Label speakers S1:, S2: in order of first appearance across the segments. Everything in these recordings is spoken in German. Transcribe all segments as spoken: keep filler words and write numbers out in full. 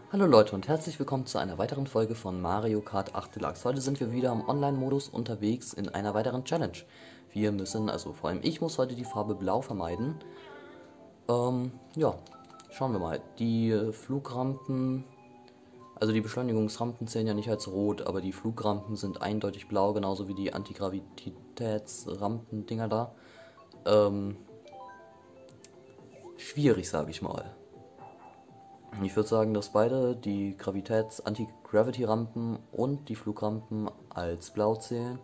S1: Hallo Leute und herzlich willkommen zu einer weiteren Folge von Mario Kart acht Deluxe. Heute sind wir wieder im Online-Modus unterwegs in einer weiteren Challenge. Wir müssen, also vor allem ich muss heute die Farbe Blau vermeiden. Ähm, ja, schauen wir mal. Die äh, Flugrampen, also die Beschleunigungsrampen zählen ja nicht als rot, aber die Flugrampen sind eindeutig blau, genauso wie die Antigravitätsrampen-Dinger da. Ähm, schwierig, sage ich mal. Ich würde sagen, dass beide, die Gravitäts-Anti-Gravity-Rampen und die Flugrampen, als blau zählen.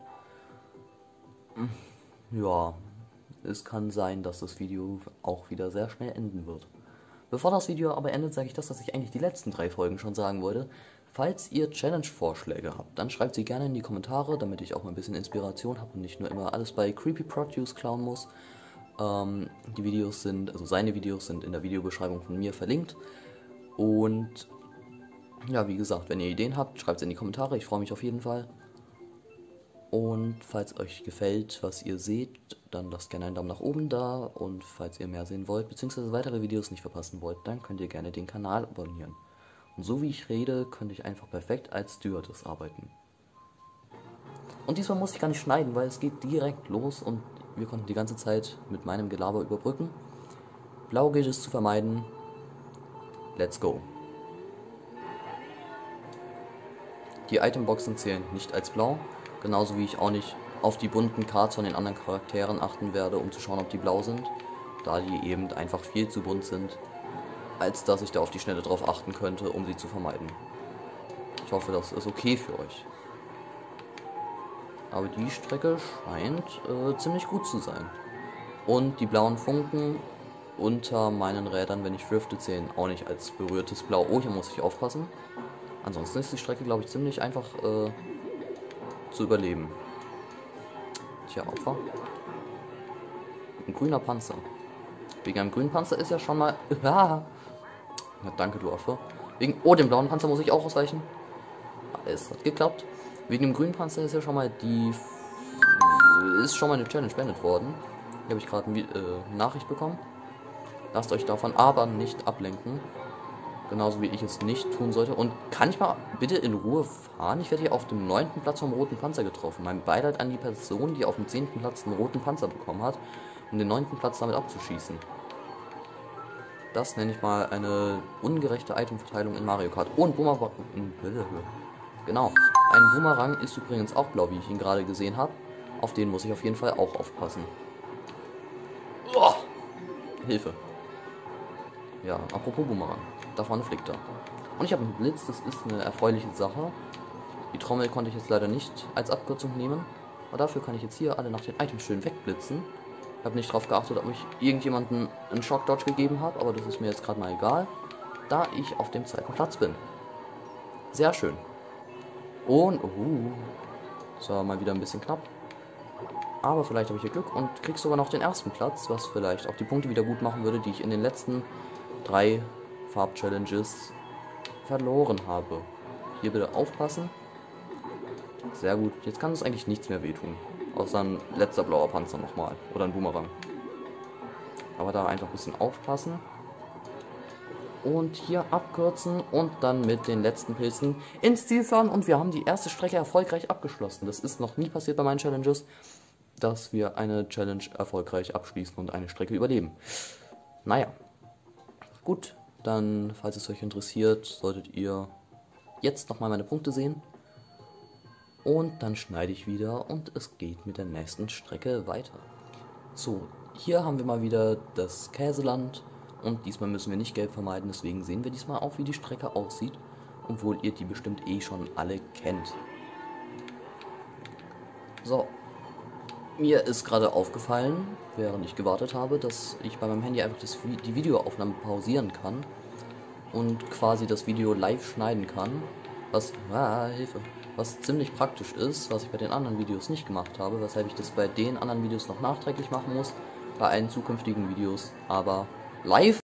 S1: Ja, es kann sein, dass das Video auch wieder sehr schnell enden wird. Bevor das Video aber endet, sage ich das, was ich eigentlich die letzten drei Folgen schon sagen wollte. Falls ihr Challenge-Vorschläge habt, dann schreibt sie gerne in die Kommentare, damit ich auch mal ein bisschen Inspiration habe und nicht nur immer alles bei Creepy Produce klauen muss. Ähm, die Videos sind, also seine Videos sind in der Videobeschreibung von mir verlinkt. Und ja, wie gesagt, wenn ihr Ideen habt, schreibt es in die Kommentare, ich freue mich auf jeden Fall. Und falls euch gefällt, was ihr seht, dann lasst gerne einen Daumen nach oben da. Und falls ihr mehr sehen wollt, beziehungsweise weitere Videos nicht verpassen wollt, dann könnt ihr gerne den Kanal abonnieren. Und so wie ich rede, könnte ich einfach perfekt als Stewardess arbeiten. Und diesmal muss ich gar nicht schneiden, weil es geht direkt los und wir konnten die ganze Zeit mit meinem Gelaber überbrücken. Blau gilt es zu vermeiden. Let's go. Die Itemboxen zählen nicht als blau, genauso wie ich auch nicht auf die bunten Cards von den anderen Charakteren achten werde, um zu schauen, ob die blau sind, da die eben einfach viel zu bunt sind, als dass ich da auf die Schnelle drauf achten könnte, um sie zu vermeiden. Ich hoffe, das ist okay für euch. Aber die Strecke scheint äh, ziemlich gut zu sein. Und die blauen Funken unter meinen Rädern, wenn ich drifte, zählen auch nicht als berührtes Blau. Oh, hier muss ich aufpassen. Ansonsten ist die Strecke, glaube ich, ziemlich einfach äh, zu überleben. Tja, Opfer. Ein grüner Panzer. Wegen einem grünen Panzer ist ja schon mal... Ja, danke, du Opfer. Wegen... Oh, den blauen Panzer muss ich auch ausweichen. Es hat geklappt. Wegen dem grünen Panzer ist ja schon mal die... Ist schon mal eine Challenge beendet worden. Hier habe ich gerade eine äh, Nachricht bekommen. Lasst euch davon aber nicht ablenken. Genauso wie ich es nicht tun sollte. Und kann ich mal bitte in Ruhe fahren? Ich werde hier auf dem neunten Platz vom roten Panzer getroffen. Mein Beileid an die Person, die auf dem zehnten Platz einen roten Panzer bekommen hat, um den neunten Platz damit abzuschießen. Das nenne ich mal eine ungerechte Itemverteilung in Mario Kart. Oh, ein Boomerang. Genau. Ein Boomerang ist übrigens auch blau, wie ich ihn gerade gesehen habe. Auf den muss ich auf jeden Fall auch aufpassen. Oh, Hilfe. Ja, apropos Boomerang. Da vorne fliegt er. Und ich habe einen Blitz, das ist eine erfreuliche Sache. Die Trommel konnte ich jetzt leider nicht als Abkürzung nehmen. Aber dafür kann ich jetzt hier alle nach den Items schön wegblitzen. Ich habe nicht darauf geachtet, ob ich irgendjemanden einen Shock Dodge gegeben habe, aber das ist mir jetzt gerade mal egal, da ich auf dem zweiten Platz bin. Sehr schön. Und, uh, das war mal wieder ein bisschen knapp. Aber vielleicht habe ich hier Glück und krieg sogar noch den ersten Platz, was vielleicht auch die Punkte wieder gut machen würde, die ich in den letzten drei Farb-Challenges verloren habe. Hier bitte aufpassen. Sehr gut. Jetzt kann es eigentlich nichts mehr wehtun. Außer ein letzter blauer Panzer nochmal. Oder ein Boomerang. Aber da einfach ein bisschen aufpassen. Und hier abkürzen und dann mit den letzten Pilzen ins Ziel fahren. Und wir haben die erste Strecke erfolgreich abgeschlossen. Das ist noch nie passiert bei meinen Challenges, dass wir eine Challenge erfolgreich abschließen und eine Strecke überleben. Naja. Gut, dann, falls es euch interessiert, solltet ihr jetzt nochmal meine Punkte sehen. Und dann schneide ich wieder und es geht mit der nächsten Strecke weiter. So, hier haben wir mal wieder das Käseland. Und diesmal müssen wir nicht gelb vermeiden, deswegen sehen wir diesmal auch, wie die Strecke aussieht. Obwohl ihr die bestimmt eh schon alle kennt. So. Mir ist gerade aufgefallen, während ich gewartet habe, dass ich bei meinem Handy einfach das, die Videoaufnahme pausieren kann und quasi das Video live schneiden kann, was, ah, Hilfe, was ziemlich praktisch ist, was ich bei den anderen Videos nicht gemacht habe, weshalb ich das bei den anderen Videos noch nachträglich machen muss, bei allen zukünftigen Videos aber live.